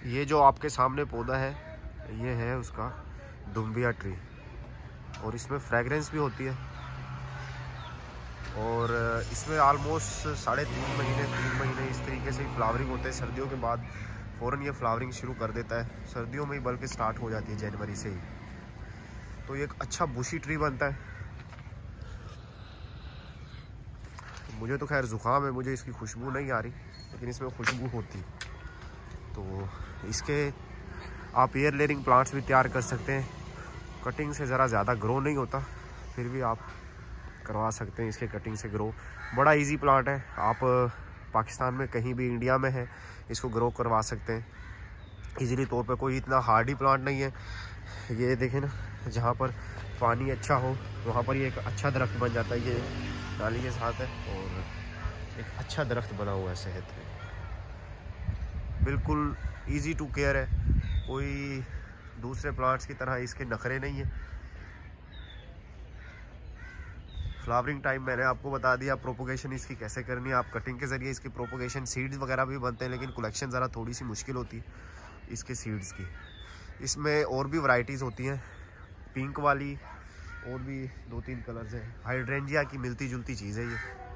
ये जो आपके सामने पौधा है ये है उसका दुम्बिया ट्री, और इसमें फ्रेगरेंस भी होती है। और इसमें ऑलमोस्ट 3.5 महीने इस तरीके से फ्लावरिंग होते हैं। सर्दियों के बाद फ़ौरन ये फ्लावरिंग शुरू कर देता है, सर्दियों में ही बल्कि स्टार्ट हो जाती है जनवरी से ही। तो ये एक अच्छा बुशी ट्री बनता है। मुझे तो खैर ज़ुकाम है, मुझे इसकी खुशबू नहीं आ रही, लेकिन इसमें खुशबू होती। तो इसके आप एयर लेयरिंग प्लांट्स भी तैयार कर सकते हैं। कटिंग से ज़रा ज़्यादा ग्रो नहीं होता, फिर भी आप करवा सकते हैं इसके कटिंग से ग्रो। बड़ा इजी प्लांट है, आप पाकिस्तान में कहीं भी इंडिया में है इसको ग्रो करवा सकते हैं इजीली तौर पे। कोई इतना हार्डी प्लांट नहीं है। ये देखें ना, जहाँ पर पानी अच्छा हो वहाँ पर ये एक अच्छा दरख्त बन जाता है। ये नाली के साथ है और एक अच्छा दरख्त बना हुआ है सेहत में, बिल्कुल इजी टू केयर है। कोई दूसरे प्लांट्स की तरह इसके नखरे नहीं है। फ्लावरिंग टाइम मैंने आपको बता दिया। प्रोपोगेशन इसकी कैसे करनी है, आप कटिंग के ज़रिए इसकी प्रोपोगेशन, सीड्स वगैरह भी बनते हैं, लेकिन कलेक्शन ज़रा थोड़ी सी मुश्किल होती है इसके सीड्स की। इसमें और भी वैरायटीज़ होती हैं, पिंक वाली और भी 2-3 कलर्स हैं। हाइड्रेंजिया की मिलती जुलती चीज़ है ये।